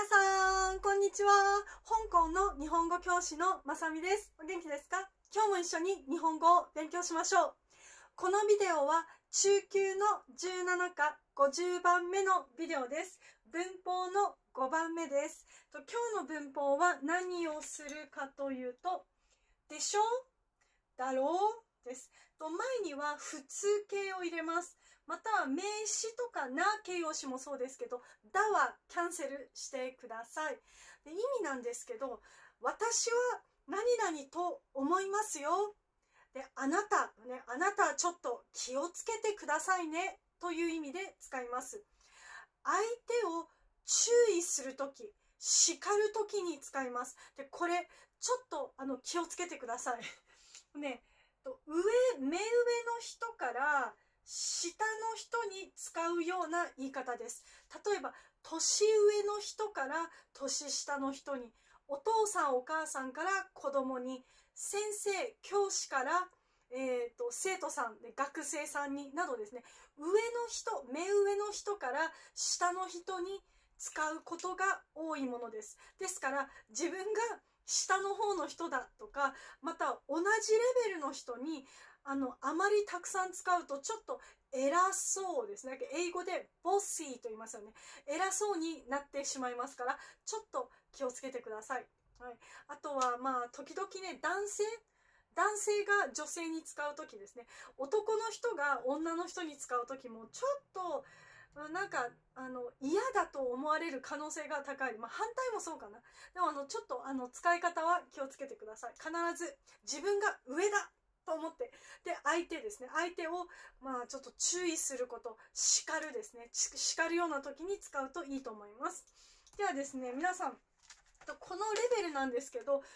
皆さん、こんにちは。香港の日本語教師のまさみです。お元気ですか？今日も一緒に日本語を勉強しましょう。このビデオは中級の17課50番目のビデオです。文法の5番目です。今日の文法は何をするかというと、でしょ、だろうです。前には普通形を入れます。または名詞とかな形容詞もそうですけど、だはキャンセルしてください。意味なんですけど、私は何々と思いますよ。で、あなたちょっと気をつけてくださいねという意味で使います。相手を注意するとき、叱るときに使います。で、これちょっと気をつけてください。ね、目上の人から下の人に使うような言い方です。例えば、年上の人から年下の人に、お父さんお母さんから子供に、先生教師から生徒さんで学生さんになどですね、目上の人から下の人に使うことが多いものです。ですから自分が下の方の人だとか、また同じレベルの人にあまりたくさん使うとちょっと偉そうですね。英語でボッシーと言いますよね。偉そうになってしまいますから、ちょっと気をつけてください。はい、あとは時々ね、男性が女性に使う時ですね。男の人が女の人に使う時もちょっとなんか嫌だと思われる可能性が高い。反対もそうかな。でもちょっと使い方は気をつけてください。必ず自分が上だと思って、で相手ですね、相手をちょっと注意すること、叱るですね、叱るような時に使うといいと思います。ではですね、皆さん、このレベルなんですけど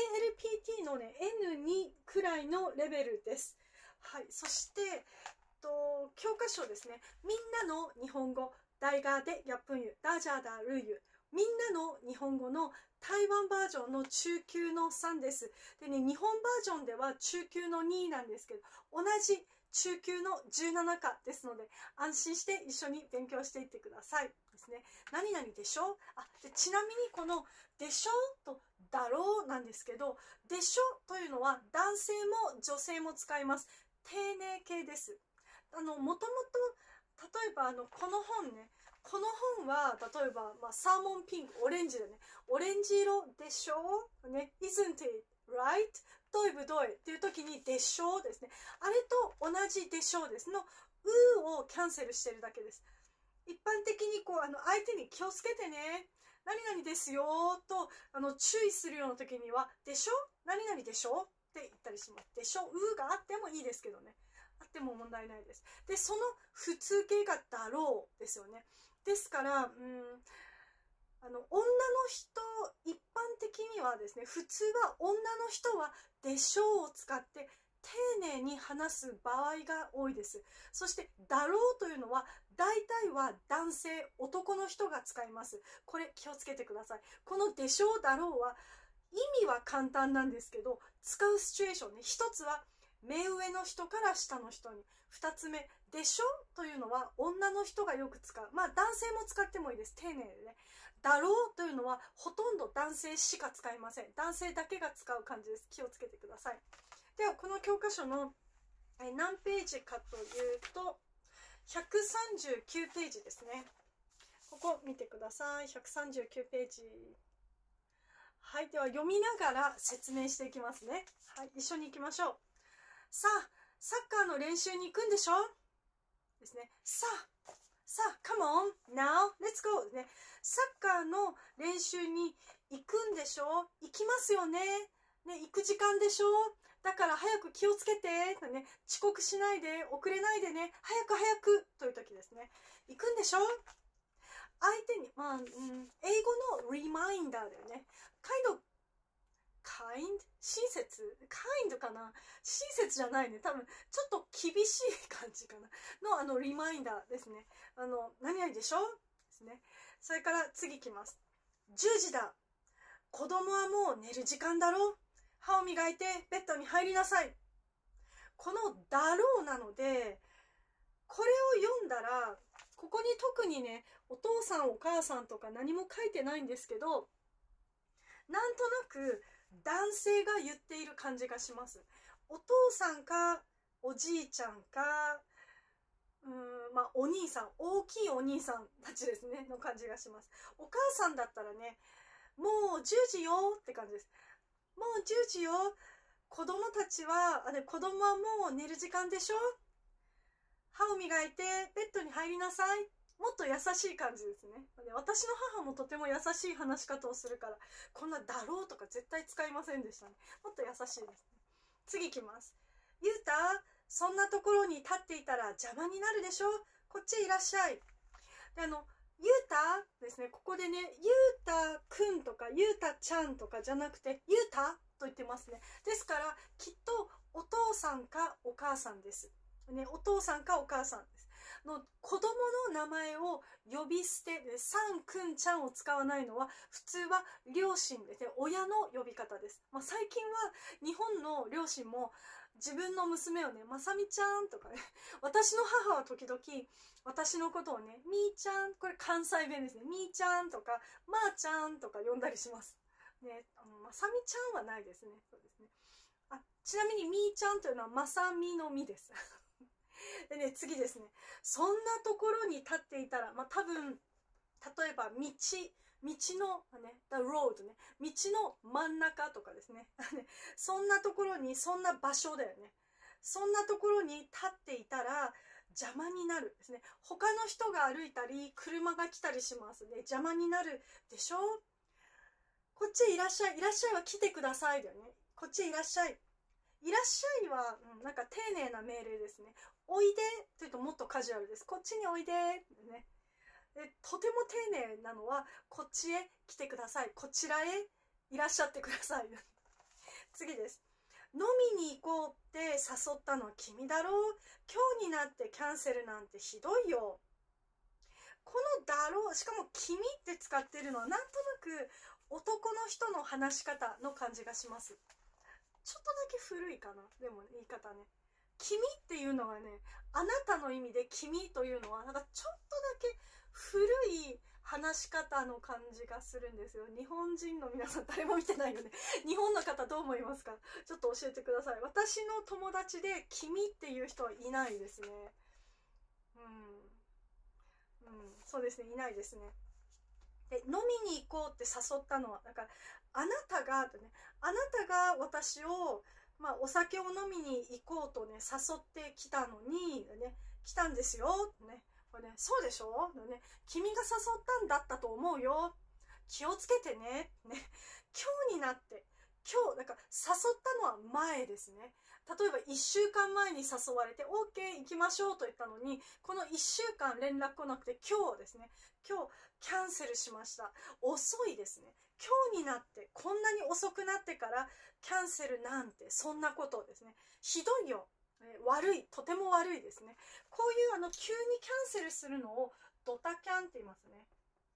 JLPT のね N2 くらいのレベルです。はい、そして教科書ですね。みんなの日本語大河で1分语ダジャダルユ、みんなの日本語の台湾バージョンの中級の3です。でね、日本バージョンでは中級の2なんですけど、同じ中級の17課ですので、安心して一緒に勉強していってくださいですね。何々でしょ？でちなみにこのでしょとだろうなんですけど、でしょというのは男性も女性も使います。丁寧形です。もともと例えばこの本ね、この本は例えば、サーモンピンク、オレンジだね、オレンジ色でしょうね、 isn't it right どういうぶどうっていう時にでしょうですね、あれと同じでしょうですのうをキャンセルしてるだけです。一般的に相手に気をつけてね、何々ですよと注意するような時にはでしょ、何々でしょって言ったりします。でしょうがあってもいいですけどね、あっても問題ないです。でその普通形がだろうですよね。ですから女の人、一般的にはですね、普通は女の人はでしょうを使って丁寧に話す場合が多いです。そしてだろうというのは大体は男性、男の人が使います。これ気をつけてください。このでしょうだろうは意味は簡単なんですけど、使うシチュエーションね、一つは目上の人から下の人に、2つ目でしょというのは女の人がよく使う、男性も使ってもいいです。丁寧でね。だろうというのはほとんど男性しか使いません。男性だけが使う感じです。気をつけてください。ではこの教科書の何ページかというと139ページですね。ここ見てください。139ページ。はい、では読みながら説明していきますね。はい、一緒に行きましょう。さあ、サッカーの練習に行くんでしょですね。さあ、come on, now, let's go ですね。サッカーの練習に行くんでしょ、行きますよね。ね、行く時間でしょ、だから早く気をつけて、ね、遅刻しないで、遅れないでね、早くという時ですね。行くんでしょ、相手に、英語の reminder だよね。親切 kind かな、親切じゃないね。多分、ちょっと厳しい感じかな。のリマインダーですね。何々でしょですね。それから次きます。10時だ。子供はもう寝る時間だろ。歯を磨いてベッドに入りなさい。このだろうなので、これを読んだら、 ここに特にね、お父さんお母さんとか何も書いてないんですけど、なんとなく男性が言っている感じがします。お父さんかおじいちゃんか、まあお兄さん、大きいお兄さんたちですねの感じがします。お母さんだったらね、もう10時よって感じです。もう10時よ。子供たちは、子供はもう寝る時間でしょ。歯を磨いてベッドに入りなさい。もっと優しい感じですね。私の母もとても優しい話し方をするから、こんなだろうとか絶対使いませんでしたね。もっと優しいですね。次いきます。ゆうた、そんなところに立っていたら邪魔になるでしょ。こっちいらっしゃい。で、ゆうたですね。ここでね、ゆうたくんとかゆうたちゃんとかじゃなくて、ゆうたと言ってますね。ですから、きっとお父さんかお母さんです。ね、お父さんかお母さんです。子供の名前を呼び捨てで、さんくんちゃんを使わないのは、普通は両親で、親の呼び方です。最近は日本の両親も自分の娘をね、まさみちゃんとかね、私の母は時々私のことをね、みーちゃん、これ関西弁ですね、みーちゃんとか、まーちゃんとか呼んだりします。ね、まさみちゃんはないですね。そうですね。ちなみにみーちゃんというのはまさみのみです。でね、次ですね。そんなところに立っていたら、多分、例えば道の、ね、the road ね、道の真ん中とかですね。そんなところに、そんな場所だよね。そんなところに立っていたら、邪魔になるですね。他の人が歩いたり、車が来たりしますね。邪魔になるでしょ。こっちへいらっしゃい。いらっしゃいは来てくださいだよね。こっちへいらっしゃい。いらっしゃいは、なんか丁寧な命令ですね。おいでというともっとカジュアルです。こっちにおいで、ね。でとても丁寧なのは、こっちへ来てください。こちらへいらっしゃってください。次です。飲みに行こうって誘ったのは君だろう。今日になってキャンセルなんてひどいよ。このだろう、しかも君って使ってるのはなんとなく男の人の話し方の感じがします。ちょっとだけ古いかな。でも、ね、言い方ね。君っていうのはね、あなたの意味で君というのは、なんかちょっとだけ古い話し方の感じがするんですよ。日本人の皆さん誰も見てないよね。日本の方どう思いますか？ちょっと教えてください。私の友達で君っていう人はいないですね。そうですね、いないですね。で、飲みに行こうって誘ったのは、だからあなたがとね、あなたが私を、お酒を飲みに行こうとね、誘ってきたのに、ね、来たんですよ、ね。これね、そうでしょ、ね、君が誘ったんだったと思うよ。気をつけてね。ね、今日になって、だから誘ったのは前ですね。例えば1週間前に誘われて OK 行きましょうと言ったのに、この1週間連絡来なくて今日ですね、今日キャンセルしました。遅いですね。今日になってこんなに遅くなってからキャンセルなんて、そんなことですね。ひどいよ。悪い、とても悪いですね。こういう急にキャンセルするのをドタキャンって言いますね。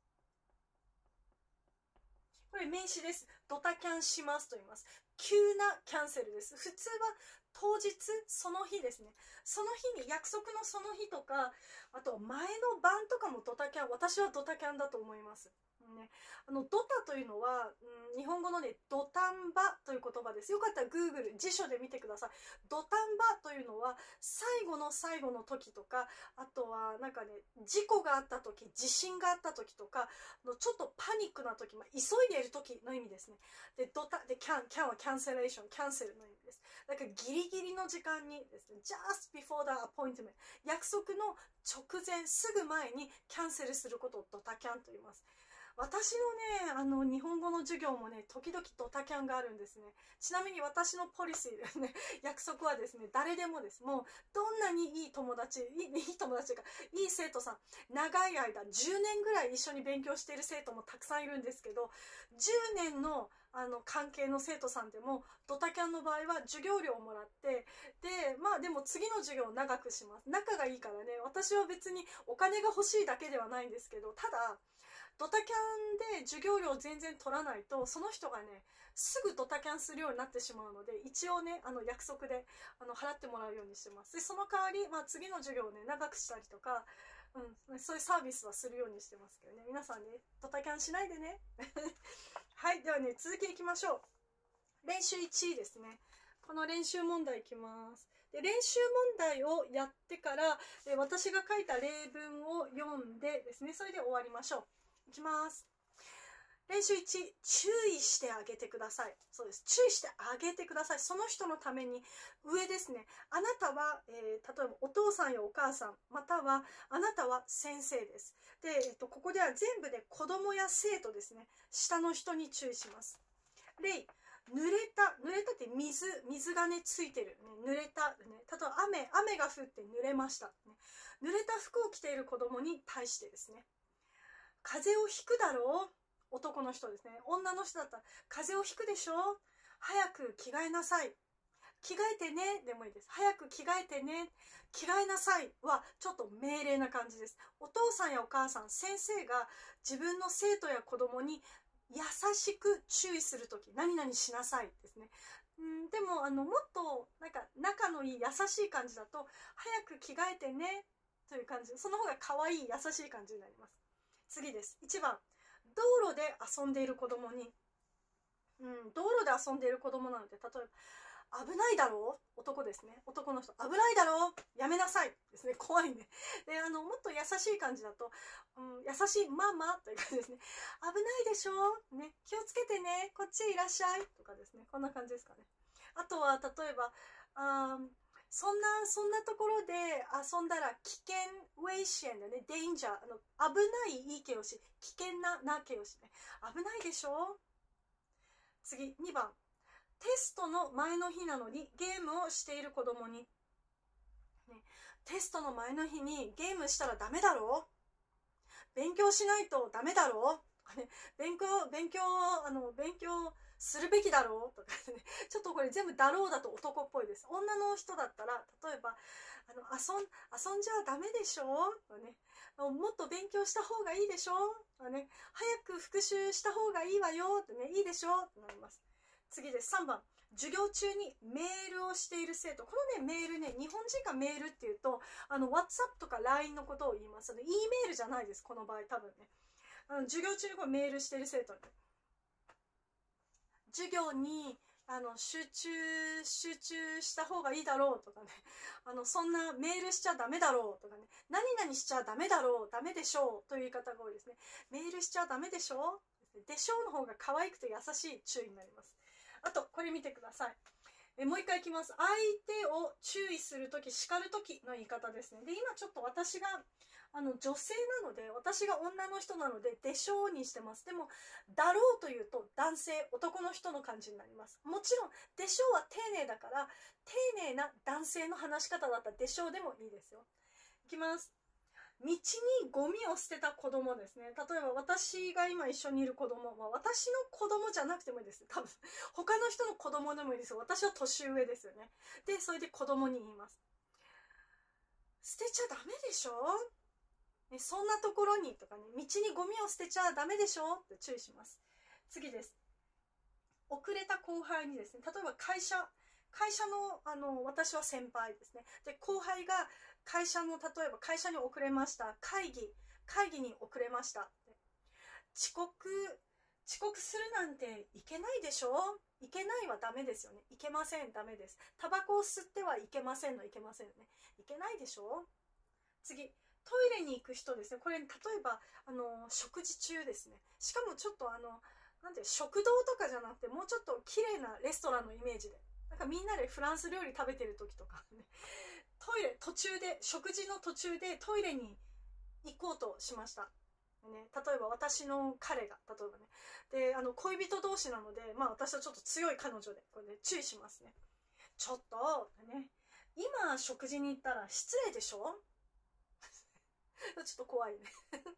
これ名詞です。ドタキャンしますと言います。急なキャンセルです。普通は当日、その日ですね。その日に、約束のその日とか、あと前の晩とかもドタキャン、私はドタキャンだと思います。ね、ドタというのは、日本語のね、土壇場という言葉です。よかったら Google 辞書で見てください。土壇場というのは最後の最後の時とか、あとはなんかね、事故があった時、地震があった時とかちょっとパニックな時、急いでいる時の意味ですね。で、キャンはキャンセレーション、キャンセルの意味です。だからギリギリの時間にですね、just before the appointment、約束の直前、すぐ前にキャンセルすることをドタキャンと言います。私のね、日本語の授業もね、時々ドタキャンがあるんですね。ちなみに私のポリシーですね、約束はですね、誰でもです。もう、どんなにいい友達、いい友達というか、いい生徒さん、長い間、10年ぐらい一緒に勉強している生徒もたくさんいるんですけど、10年の関係の生徒さんでも、ドタキャンの場合は授業料をもらって、でも次の授業を長くします。仲がいいからね、私は別にお金が欲しいだけではないんですけど、ただ、ドタキャンで授業料を全然取らないと、その人がね、すぐドタキャンするようになってしまうので、一応ね、約束で払ってもらうようにしてます。で、その代わり、次の授業をね、長くしたりとか、 そういうサービスはするようにしてますけどね。皆さんね、ドタキャンしないでね。はい、ではね、続きいきましょう。練習1ですね。この練習問題いきます。で、練習問題をやってから、私が書いた例文を読んでですね、それで終わりましょう。いきます。練習1、注意してあげてください。そうです。注意してあげてください。その人のために、上ですね。あなたは、例えばお父さんやお母さん、またはあなたは先生です。で、ここでは全部で子供や生徒ですね。下の人に注意します。例、濡れたって水がね、ついてる。ね、濡れた。ね、例えば雨が降って濡れました。ね、濡れた服を着ている子供に対してですね。風邪をひくだろう。男の人ですね。女の人だったら、風邪をひくでしょ？早く着替えなさい。着替えてね。でもいいです。早く着替えてね。着替えなさいは、ちょっと命令な感じです。お父さんやお母さん、先生が自分の生徒や子供に優しく注意するとき、何々しなさいですね。でも、もっと、なんか、仲のいい優しい感じだと、早く着替えてね。という感じ。その方が可愛い、優しい感じになります。次です。1番。道路で遊んでいる子供に、道路で遊んでいる子供なので、例えば、危ないだろう？男ですね。男の人、危ないだろう？やめなさいですね。怖いね。で、もっと優しい感じだと、優しいママという感じですね。危ないでしょ？ね。気をつけてね。こっちへいらっしゃい。とかですね。こんな感じですかね。あとは、例えば、そんなところで遊んだら危険、危険だね、danger、危ないいい形容詞、危険な形容詞ね。危ないでしょ？次、2番。テストの前の日なのにゲームをしている子供に、ね、テストの前の日にゲームしたらダメだろ？勉強しないとダメだろ？ね、勉強するべきだろうとかね。ちょっとこれ全部だろうだと男っぽいです。女の人だったら、例えば、遊んじゃダメでしょね。もっと勉強した方がいいでしょね。早く復習した方がいいわよってね、いいでしょってなります。次です。3番。授業中にメールをしている生徒。このね、メールね、日本人がメールっていうと、WhatsApp とか LINE のことを言います。E メールじゃないです。この場合、多分ね。授業中にこれメールしている生徒に。授業に集中した方がいいだろうとかね、そんなメールしちゃダメだろうとかね、何々しちゃダメだろう、ダメでしょうという言い方が多いですね。メールしちゃダメでしょうでしょうの方が可愛くて優しい注意になります。あと、これ見てください。もう一回いきます。相手を注意するとき、叱るときの言い方ですね。で、今ちょっと私が女性なので、私が女の人なので、でしょうにしてます。でも、だろうというと男性、男の人の感じになります。もちろん、でしょうは丁寧だから、丁寧な男性の話し方だったらでしょうでもいいですよ。いきます。道にゴミを捨てた子供ですね。例えば私が今一緒にいる子供、私の子供じゃなくてもいいです。多分、他の人の子供でもいいですよ。私は年上ですよね。で、それで子供に言います。捨てちゃダメでしょ？ね、そんなところにとかね、道にゴミを捨てちゃダメでしょって注意します。次です。遅れた後輩にですね、例えば会社の、私は先輩ですね。で、後輩が例えば会社に遅れました。会議に遅れました。遅刻するなんていけないでしょ？いけないはダメですよね。いけません、ダメです。タバコを吸ってはいけませんのいけませんよね。いけないでしょ？次。トイレに行く人ですね。これ、例えば、食事中ですね。しかもちょっとなんて、食堂とかじゃなくて、もうちょっと綺麗なレストランのイメージで。なんかみんなでフランス料理食べてる時とかね。食事の途中でトイレに行こうとしました。ね、例えば私の彼が、例えばね。で、恋人同士なので、私はちょっと強い彼女で、これね、注意しますね。ちょっと、ね、今食事に行ったら失礼でしょ？ちょっと怖いね。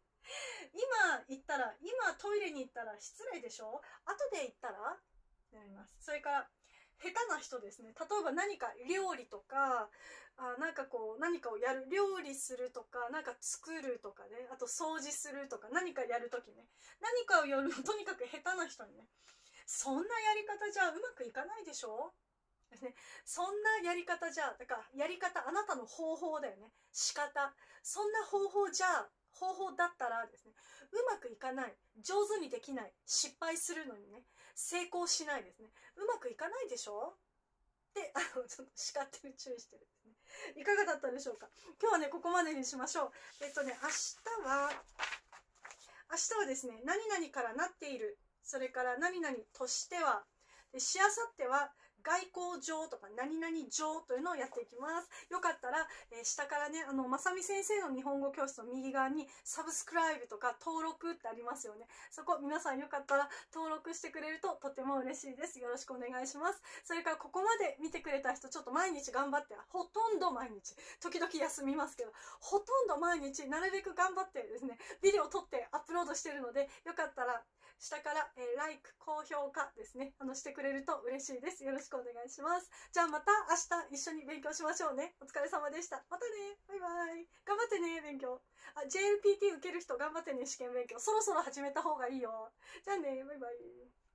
今トイレに行ったら失礼でしょ？後で行ったらなります。それから、下手な人ですね。例えば何か料理とか、なんかこう、何かをやる、料理するとか、なんか作るとかね、あと掃除するとか、何かやるときね、何かをやる、とにかく下手な人にね、そんなやり方じゃうまくいかないでしょ？ ですね。そんなやり方じゃ、だからやり方、あなたの方法だよね。仕方。そんな方法だったらですね、うまくいかない、上手にできない、失敗するのにね、成功しないですね。うまくいかないでしょで、ちょっと叱ってる、注意してるですね。いかがだったでしょうか。今日はね、ここまでにしましょう。明日はですね、何々からなっている、それから何々としては、しあさっては外交上とか何々上というのをやっていきます。よかったら、下からね、まさみ先生の日本語教室の右側にサブスクライブとか登録ってありますよね。そこ皆さんよかったら登録してくれるととても嬉しいです。よろしくお願いします。それからここまで見てくれた人、ちょっと毎日頑張って、ほとんど毎日、時々休みますけど、ほとんど毎日なるべく頑張ってですね、ビデオを撮ってアップロードしてるので、よかったら下から、like、高評価ですね、してくれると嬉しいです。よろしくお願いします。じゃあまた明日一緒に勉強しましょうね。お疲れ様でした。またね。バイバイ。頑張ってね、勉強。JLPT 受ける人頑張ってね、試験勉強。そろそろ始めた方がいいよ。じゃあね、バイバイ。